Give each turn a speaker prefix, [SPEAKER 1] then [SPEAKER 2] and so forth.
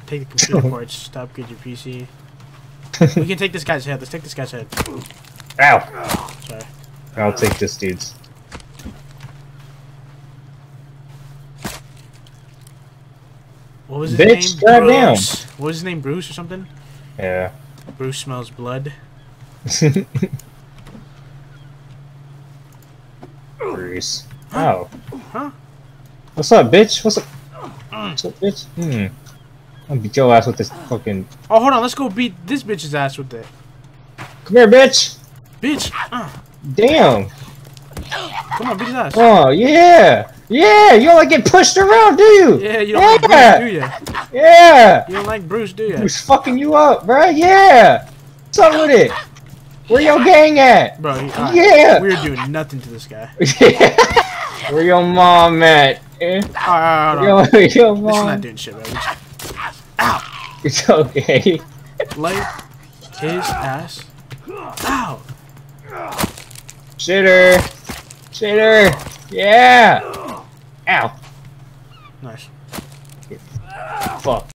[SPEAKER 1] Take the computer parts. Stop. Get your PC. We can take this guy's head. Let's take this guy's head.
[SPEAKER 2] Ow!
[SPEAKER 1] Sorry.
[SPEAKER 2] I'll take this dude's.
[SPEAKER 1] What was his
[SPEAKER 2] Bitch,
[SPEAKER 1] name?
[SPEAKER 2] goddamn.
[SPEAKER 1] Bruce. What was his name? Bruce or something?
[SPEAKER 2] Yeah.
[SPEAKER 1] Bruce smells blood.
[SPEAKER 2] Bruce. Oh.
[SPEAKER 1] Huh?
[SPEAKER 2] What's up, bitch? What's up? What's up, bitch? I'll beat your ass with this fucking...
[SPEAKER 1] Oh, hold on. Let's go beat this bitch's ass with it.
[SPEAKER 2] Come here, bitch!
[SPEAKER 1] Bitch.
[SPEAKER 2] Damn!
[SPEAKER 1] Come on, beat his ass.
[SPEAKER 2] Oh, yeah! Yeah! You don't like get pushed around, do you?
[SPEAKER 1] Yeah, you don't like Bruce, do you?
[SPEAKER 2] Yeah!
[SPEAKER 1] You don't like Bruce, do you?
[SPEAKER 2] Who's fucking you up, bro? Yeah! What's up with it? Where your gang at?
[SPEAKER 1] Bro,
[SPEAKER 2] yeah!
[SPEAKER 1] We're doing nothing to this guy.
[SPEAKER 2] Yeah! Where your mom at? Eh?
[SPEAKER 1] Alright,
[SPEAKER 2] Where your
[SPEAKER 1] this is
[SPEAKER 2] mom?
[SPEAKER 1] not doing shit, bro. Ow!
[SPEAKER 2] It's okay.
[SPEAKER 1] Light his ass. Ow!
[SPEAKER 2] Shitter! Shitter! Yeah! Ow!
[SPEAKER 1] Nice.
[SPEAKER 2] Fuck.